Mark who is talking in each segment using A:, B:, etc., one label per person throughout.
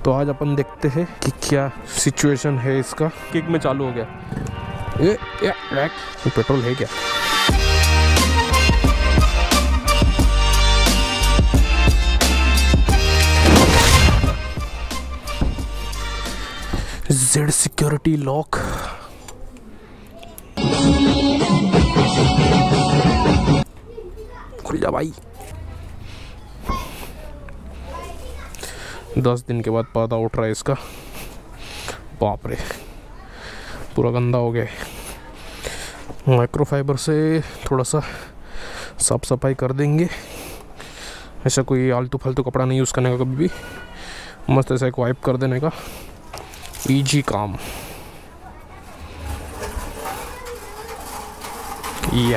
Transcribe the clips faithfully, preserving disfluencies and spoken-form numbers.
A: तो आज अपन देखते हैं कि क्या सिचुएशन है इसका। किक में चालू हो गया। ए, ए, ए, पेट्रोल है क्या? Z security lock. खुल जा भाई। दस दिन के बाद पता उठ रहा है इसका। बाप रे, पूरा गंदा हो गया। माइक्रोफाइबर से थोड़ा सा साफ सफाई कर देंगे। ऐसा कोई आलतू फालतू कपड़ा नहीं यूज़ करने का कभी भी। मस्त ऐसा एक वाइप कर देने का, इजी काम। या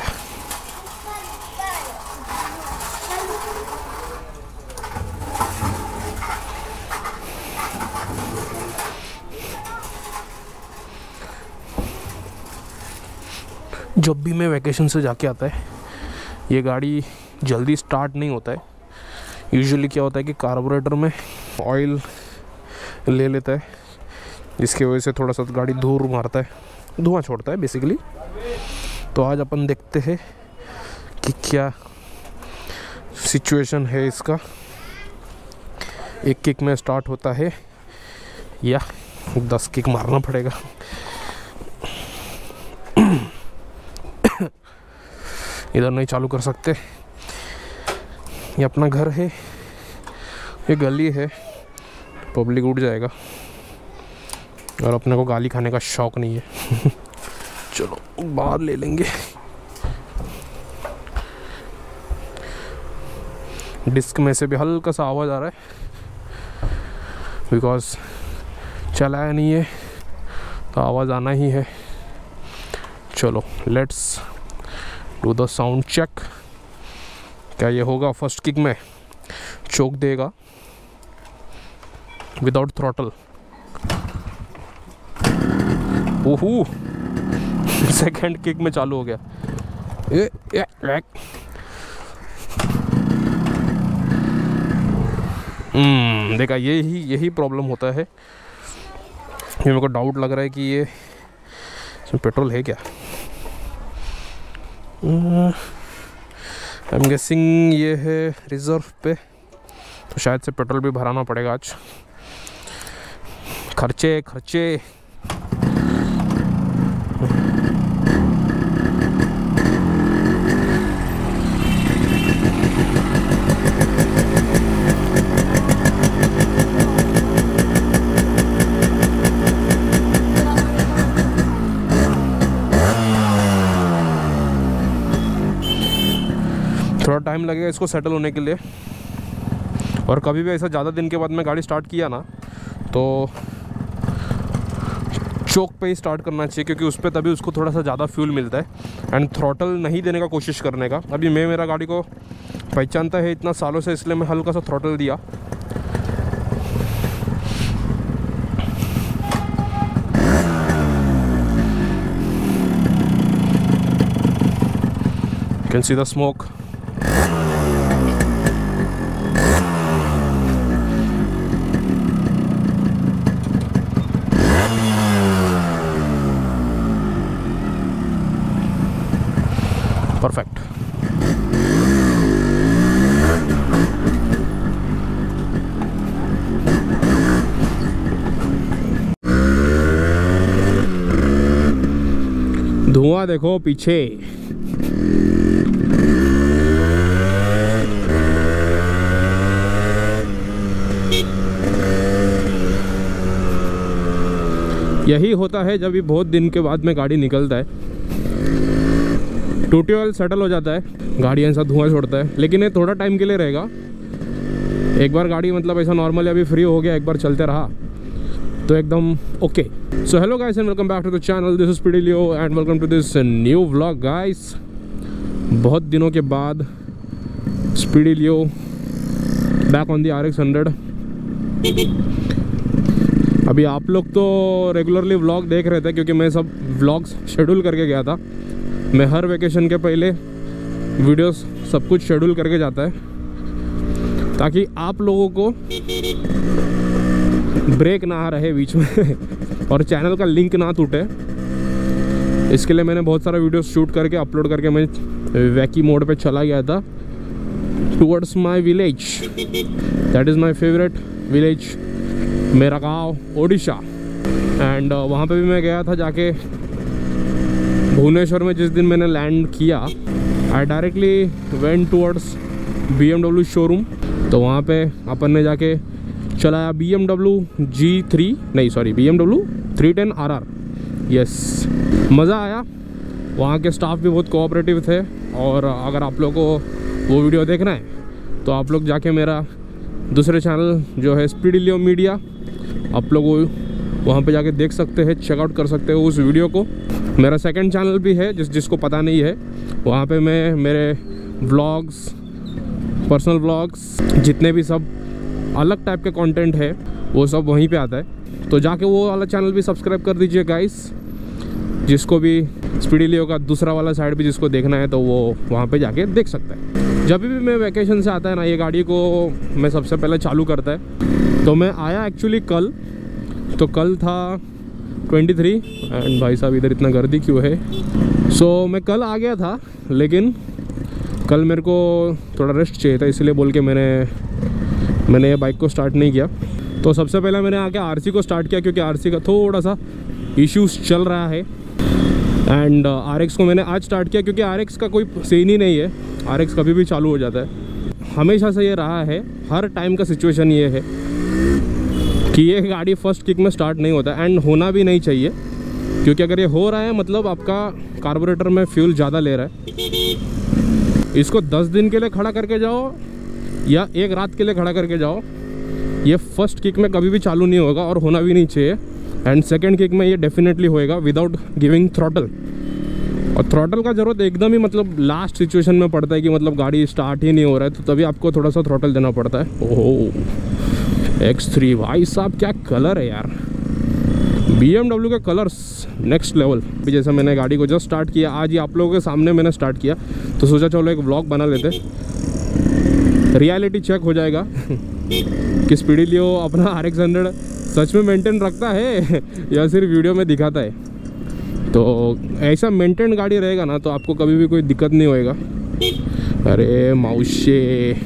A: जब भी मैं वैकेशन से जाके आता है, ये गाड़ी जल्दी स्टार्ट नहीं होता है। यूजुअली क्या होता है कि कार्बोरेटर में ऑयल ले लेता है, जिसकी वजह से थोड़ा सा गाड़ी धूल मारता है, धुआं छोड़ता है बेसिकली। तो आज अपन देखते हैं कि क्या सिचुएशन है इसका। एक किक में स्टार्ट होता है या दस किक मारना पड़ेगा। इधर नहीं चालू कर सकते, ये अपना घर है, ये गली है, पब्लिक उठ जाएगा और अपने को गाली खाने का शौक नहीं है। चलो बाहर ले लेंगे। डिस्क में से भी हल्का सा आवाज़ आ रहा है, बिकॉज चलाया नहीं है तो आवाज़ आना ही है। चलो let's do the sound check. क्या ये होगा फर्स्ट किक में? चोक देगा विदाउट थ्रॉटल। ओहो, सेकेंड किक में चालू हो गया। ए, ए, ए। हम्म देखा, यही यही प्रॉब्लम होता है। ये मेरे को डाउट लग रहा है कि ये इसमें पेट्रोल है क्या। आई एम गेसिंग ये है रिजर्व पे, तो शायद से पेट्रोल भी भराना पड़ेगा आज। खर्चे खर्चे। थोड़ा टाइम लगेगा इसको सेटल होने के लिए। और कभी भी ऐसा ज़्यादा दिन के बाद मैं गाड़ी स्टार्ट किया ना, तो चोक पे ही स्टार्ट करना चाहिए, क्योंकि उस पर तभी उसको थोड़ा सा ज़्यादा फ्यूल मिलता है। एंड थ्रॉटल नहीं देने का कोशिश करने का। अभी मैं मेरा गाड़ी को पहचानता है इतना सालों से, इसलिए मैं हल्का सा थ्रॉटल दिया। Can see the smoke. Perfect. धुआं देखो पीछे। यही होता है जब भी बहुत दिन के बाद में गाड़ी निकलता है, टूटी ऑयल सेटल हो जाता है, गाड़ी ऐसा धुआं छोड़ता है। लेकिन ये थोड़ा टाइम के लिए रहेगा। एक बार गाड़ी मतलब ऐसा नॉर्मली अभी फ्री हो गया, एक बार चलते रहा तो एकदम okay. So hello guys and welcome back to the channel. This is Speedy Leo and welcome to this new vlog guys. बहुत दिनों के बाद Speedy Leo back on the R X hundred. अभी आप लोग तो रेगुलरली व्लॉग देख रहे थे, क्योंकि मैं सब व्लॉग्स शेड्यूल करके गया था। मैं हर वेकेशन के पहले वीडियोस सब कुछ शेड्यूल करके जाता है, ताकि आप लोगों को ब्रेक ना आ रहे बीच में और चैनल का लिंक ना टूटे। इसके लिए मैंने बहुत सारा वीडियो शूट करके अपलोड करके मैं वैकी मोड पे चला गया था towards my village. That is my favourite village, मेरा गांव ओडिशा। एंड uh, वहाँ पे भी मैं गया था जाके भुवनेश्वर में। जिस दिन मैंने लैंड किया I directly went towards B M W showroom. तो वहाँ पे अपन ने जाके चलाया B M W G three नहीं sorry B M W three ten R R. Yes, मज़ा आया। वहाँ के स्टाफ भी बहुत कोऑपरेटिव थे। और अगर आप लोगों को वो वीडियो देखना है तो आप लोग जाके मेरा दूसरे चैनल जो है स्पीडिलियो मीडिया, आप लोग वहाँ पे जाके देख सकते हैं, चेकआउट कर सकते हो उस वीडियो को। मेरा सेकंड चैनल भी है जिस जिसको पता नहीं है, वहाँ पे मैं मेरे व्लॉग्स, पर्सनल व्लॉग्स, जितने भी सब अलग टाइप के कंटेंट है वो सब वहीं पे आता है। तो जाके वो वाला चैनल भी सब्सक्राइब कर दीजिए गाइस। जिसको भी स्पीडिलियो का दूसरा वाला साइड भी जिसको देखना है तो वो वहाँ पे जाके देख सकता है। जब भी मैं वैकेशन से आता है ना, ये गाड़ी को मैं सबसे पहले चालू करता है। तो मैं आया एक्चुअली कल, तो कल था ट्वेंटी थ्री एंड भाई साहब इधर इतना गर्दी क्यों है। सो so, मैं कल आ गया था, लेकिन कल मेरे को थोड़ा रेस्ट चाहिए था, इसलिए बोल के मैंने मैंने ये बाइक को स्टार्ट नहीं किया। तो सबसे पहले मैंने आके आरसी को स्टार्ट किया क्योंकि आरसी का थोड़ा सा इश्यूज चल रहा है। एंड आरएक्स को मैंने आज स्टार्ट किया क्योंकि आरएक्स का कोई सीन ही नहीं है, आरएक्स कभी भी चालू हो जाता है। हमेशा से ये रहा है, हर टाइम का सिचुएशन ये है कि ये गाड़ी फर्स्ट किक में स्टार्ट नहीं होता। एंड होना भी नहीं चाहिए, क्योंकि अगर ये हो रहा है मतलब आपका कार्बोरेटर में फ्यूल ज़्यादा ले रहा है। इसको दस दिन के लिए खड़ा करके जाओ या एक रात के लिए खड़ा करके जाओ, ये फर्स्ट किक में कभी भी चालू नहीं होगा और होना भी नहीं चाहिए। एंड सेकेंड किक में ये डेफिनेटली होएगा विदाउट गिविंग थ्रॉटल। और थ्रॉटल का ज़रूरत एकदम ही मतलब लास्ट सिचुएशन में पड़ता है कि मतलब गाड़ी स्टार्ट ही नहीं हो रहा है, तो तभी आपको थोड़ा सा थ्रॉटल देना पड़ता है। ओह एक्स थ्री भाई साहब क्या कलर है यार, बी एम डब्ल्यू के कलर्स नेक्स्ट लेवल। भी जैसा मैंने गाड़ी को जस्ट स्टार्ट किया, आज ही आप लोगों के सामने मैंने स्टार्ट किया, तो सोचा चलो एक व्लॉग बना लेते, रियलिटी चेक हो जाएगा कि स्पीडिलियो अपना आर एक्स हंड्रेड सच में मेंटेन रखता है या सिर्फ वीडियो में दिखाता है। तो ऐसा मेंटेन गाड़ी रहेगा ना तो आपको कभी भी कोई दिक्कत नहीं होएगा। अरे माउशे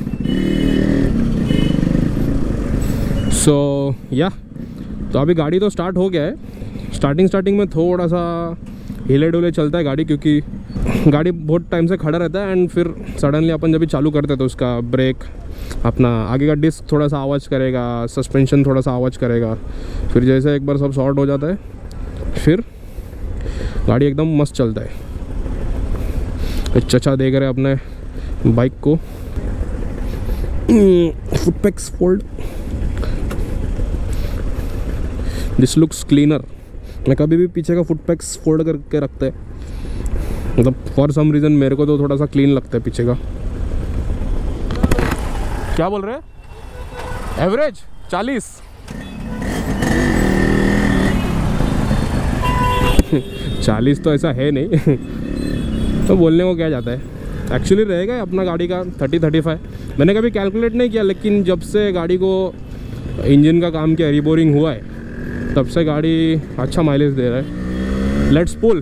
A: सो so, या तो अभी गाड़ी तो स्टार्ट हो गया है। स्टार्टिंग स्टार्टिंग में थोड़ा सा हिले डुले चलता है गाड़ी, क्योंकि गाड़ी बहुत टाइम से खड़ा रहता है। एंड फिर सडनली अपन जब भी चालू करते हैं तो उसका ब्रेक, अपना आगे का डिस्क थोड़ा सा आवाज़ करेगा, सस्पेंशन थोड़ा सा आवाज़ करेगा। फिर जैसे एक बार सब सॉर्ट हो जाता है फिर गाड़ी एकदम मस्त चलता है। चचा देख रहे हैं अपने बाइक को, footpegs fold, this looks cleaner. मैं कभी भी पीछे का फुटपैक्स फोल्ड करके रखते हैं, मतलब फॉर सम रीज़न मेरे को तो थोड़ा सा क्लीन लगता है पीछे का। क्या बोल रहे हैं? एवरेज चालीस चालीस तो ऐसा है नहीं तो बोलने को क्या जाता है, एक्चुअली रहेगा अपना गाड़ी का थर्टी थर्टी फाइव। मैंने कभी कैलकुलेट नहीं किया, लेकिन जब से गाड़ी को इंजन का काम किया, रिबोरिंग हुआ है, तब से गाड़ी अच्छा माइलेज दे रहा है। Let's pull.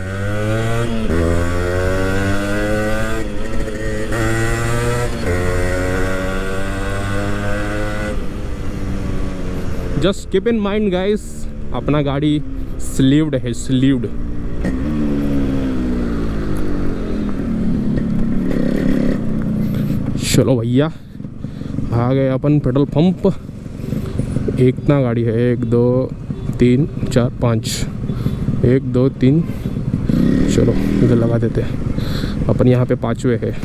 A: Just keep in mind guys, अपना गाड़ी स्लीव्ड है, स्लीव्ड। चलो भैया आ गए अपन पेट्रोल पंप। एक ना गाड़ी है, एक दो तीन चार पाँच, एक दो तीन, चलो इधर लगा देते हैं। अपन यहाँ पे पाँचवें है।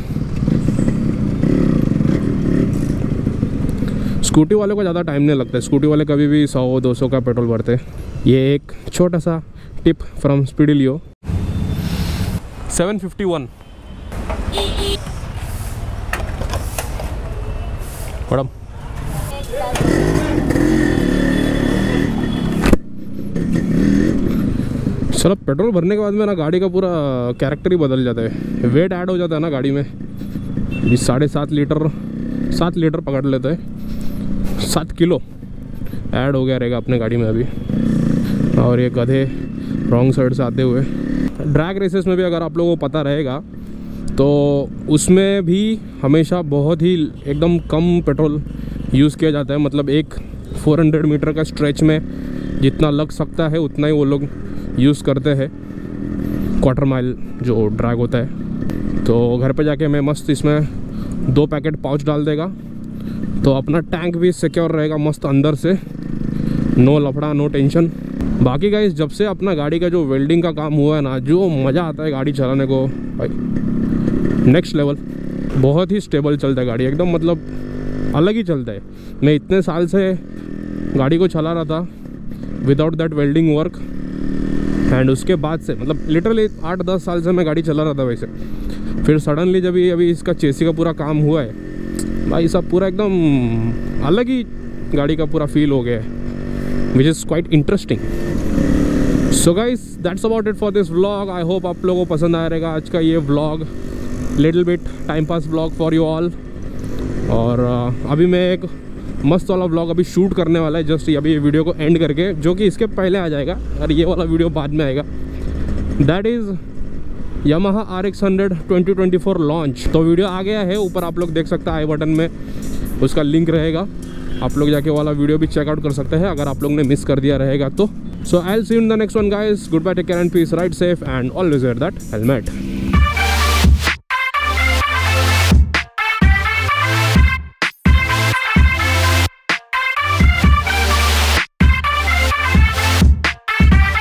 A: स्कूटी वाले को ज़्यादा टाइम नहीं लगता है, स्कूटी वाले कभी भी सौ दो सौ का पेट्रोल भरते हैं। ये एक छोटा सा tip from Speedy Leo. Seven fifty one madam. चलो पेट्रोल भरने के बाद में ना गाड़ी का पूरा कैरेक्टर ही बदल जाता है, वेट ऐड हो जाता है ना गाड़ी में। ये साढ़े सात लीटर सात लीटर पकड़ लेता है, सात किलो ऐड हो गया रहेगा अपने गाड़ी में अभी। और ये गधे रॉन्ग साइड से आते हुए। ड्रैग रेसेस में भी अगर आप लोगों को पता रहेगा तो उसमें भी हमेशा बहुत ही एकदम कम पेट्रोल यूज़ किया जाता है। मतलब एक चार सौ मीटर का स्ट्रेच में जितना लग सकता है उतना ही वो लोग यूज़ करते हैं, क्वार्टर माइल जो ड्रैग होता है। तो घर पे जाके मैं मस्त इसमें दो पैकेट पाउच डाल देगा तो अपना टैंक भी सिक्योर रहेगा मस्त अंदर से, नो लफड़ा नो टेंशन। बाकी गाइस जब से अपना गाड़ी का जो वेल्डिंग का काम हुआ है ना, जो मज़ा आता है गाड़ी चलाने को भाई, नेक्स्ट लेवल। बहुत ही स्टेबल चलता है गाड़ी एकदम, मतलब अलग ही चलता है। मैं इतने साल से गाड़ी को चला रहा था without that welding work, and उसके बाद से मतलब लिटरली आठ दस साल से मैं गाड़ी चला रहा था वैसे। फिर सडनली जब ये अभी इसका चेसी का पूरा काम हुआ है भाई, सब पूरा एकदम अलग ही गाड़ी का पूरा फील हो गया है, which is quite interesting. So guys that's about it for this vlog. I hope आप लोगों को पसंद आया रहेगा आज का ये vlog, little bit time pass vlog for you all. और uh, अभी मैं एक मस्त वाला व्लॉग अभी शूट करने वाला है जस्ट अभी ये वीडियो को एंड करके, जो कि इसके पहले आ जाएगा और ये वाला वीडियो बाद में आएगा। That is Yamaha R X hundred twenty twenty four launch. तो वीडियो आ गया है, ऊपर आप लोग देख सकते हैं आई बटन में उसका लिंक रहेगा, आप लोग जाके वाला वीडियो भी चेकआउट कर सकते हैं अगर आप लोग ने मिस कर दिया रहेगा तो। So I will see you in the next one guys, goodbye, take care and peace, ride safe and always wear that helmet.